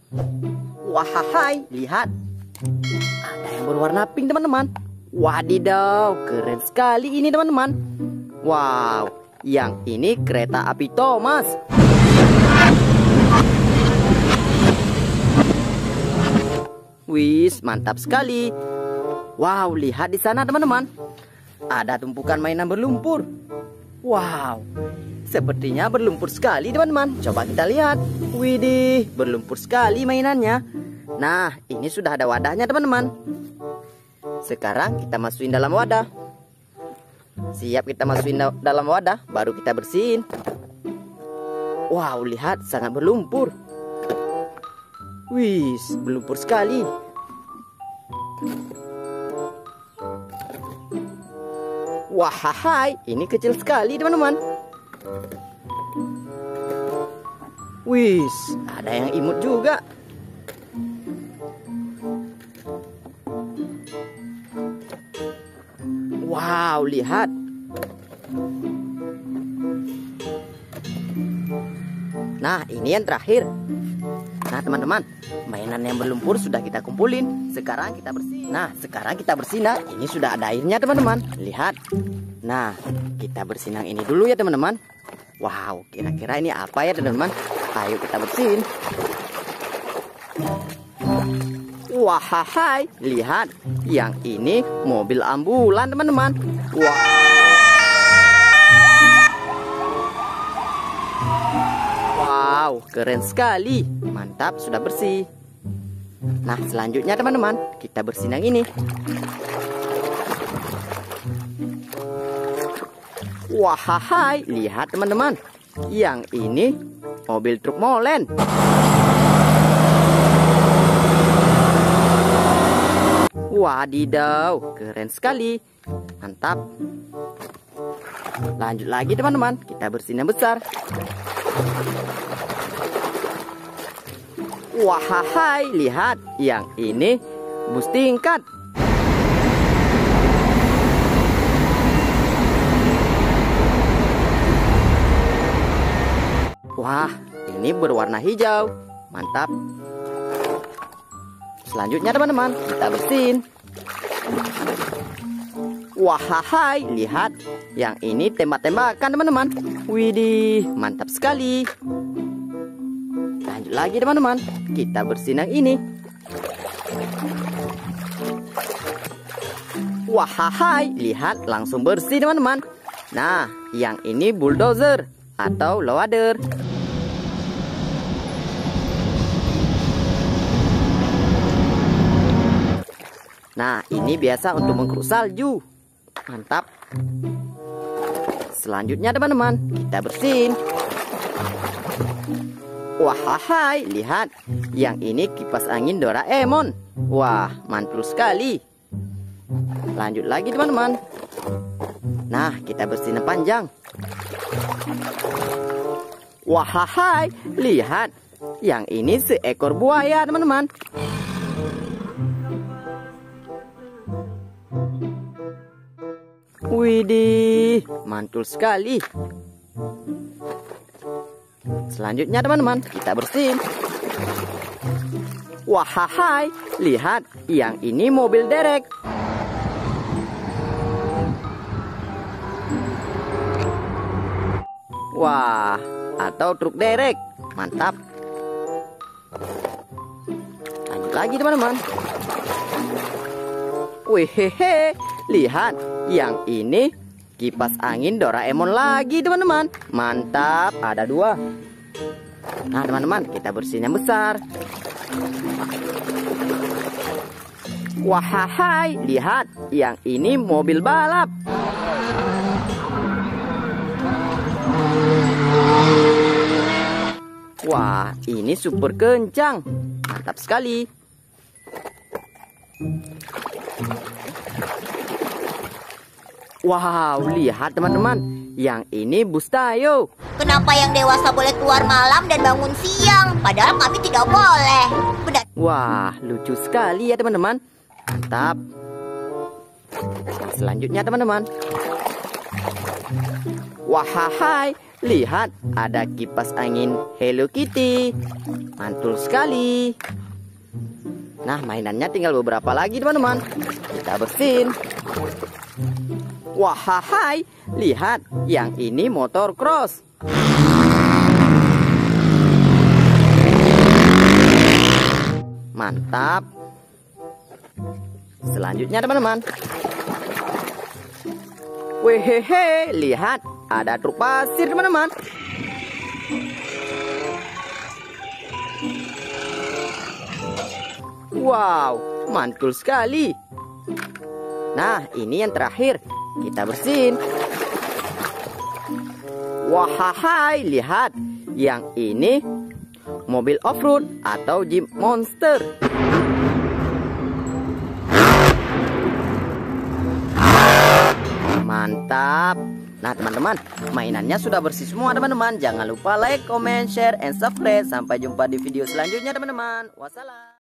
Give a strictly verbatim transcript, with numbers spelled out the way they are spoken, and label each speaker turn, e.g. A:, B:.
A: Wahai, lihat. Ada yang berwarna pink, teman-teman. Wadidaw, keren sekali ini, teman-teman. Wow, yang ini kereta api Thomas. Wis, mantap sekali. Wow, lihat di sana, teman-teman. Ada tumpukan mainan berlumpur. Wow, sepertinya berlumpur sekali, teman-teman. Coba kita lihat. Widih, berlumpur sekali mainannya. Nah, ini sudah ada wadahnya, teman-teman. Sekarang kita masukin dalam wadah. Siap kita masukin da dalam wadah, baru kita bersihin. Wow, lihat, sangat berlumpur. Wis, berlumpur sekali. Wahai, ini kecil sekali, teman-teman. Wis, ada yang imut juga. Wow, lihat. Nah, ini yang terakhir. Nah, teman-teman, mainan yang berlumpur sudah kita kumpulin. Sekarang kita bersihin. Nah, sekarang kita bersihin. Nah, ini sudah ada airnya, teman-teman. Lihat. Nah, kita bersihin yang ini dulu ya, teman-teman. Wow, kira-kira ini apa ya, teman-teman? Ayo kita bersihin. Wahai, lihat. Yang ini mobil ambulan, teman-teman. Wah. Wow, keren sekali. Mantap, sudah bersih. Nah, selanjutnya, teman-teman, kita bersihin yang ini. Wahai, lihat, teman-teman. Yang ini mobil truk molen. Wadidaw, keren sekali. Mantap. Lanjut lagi, teman-teman. Kita bersihin yang besar. Wahai, lihat. Yang ini bus tingkat. Wah, ini berwarna hijau. Mantap. Selanjutnya, teman-teman, kita bersihin. Wahai, lihat. Yang ini tembak-tembakan, teman-teman. Widih, mantap sekali. Lanjut lagi, teman-teman. Kita bersihin yang ini. Wahai, lihat, langsung bersih, teman-teman. Nah, yang ini bulldozer atau loader. Nah, ini biasa untuk mengkeruk salju. Mantap. Selanjutnya, teman-teman, kita bersihin. Wahai, lihat. Yang ini kipas angin Doraemon. Wah, mantul sekali. Lanjut lagi, teman-teman. Nah, kita bersihin yang panjang. Wahai, lihat. Yang ini seekor buaya, teman-teman. Widih, mantul sekali. Selanjutnya, teman-teman, kita bersihin. Wahai, lihat. Yang ini mobil derek. Wah, atau truk derek. Mantap. Lanjut lagi, teman-teman. Wehehe, lihat. Yang ini kipas angin Doraemon lagi, teman-teman. Mantap, ada dua. Nah, teman-teman, kita bersihin yang besar. Wahai, lihat. Yang ini mobil balap. Wah, ini super kencang. Mantap sekali. Wow, lihat, teman-teman. Yang ini bus Tayo.
B: Kenapa yang dewasa boleh keluar malam dan bangun siang, padahal kami tidak boleh? Benar.
A: Wah, lucu sekali ya, teman-teman. Mantap. Selanjutnya, teman-teman. Wahai, lihat ada kipas angin Hello Kitty. Mantul sekali. Nah, mainannya tinggal beberapa lagi teman-teman. Kita bersihin. Wahai, lihat yang ini motor cross. Mantap. Selanjutnya teman-teman. Wehehe, lihat ada truk pasir teman-teman. Wow, mantul sekali. Nah, ini yang terakhir. Kita bersihin. Wahai, lihat yang ini mobil off-road atau Jeep Monster. Mantap. Nah teman-teman, mainannya sudah bersih semua teman-teman. Jangan lupa like, comment, share, and subscribe. Sampai jumpa di video selanjutnya teman-teman. Wassalam.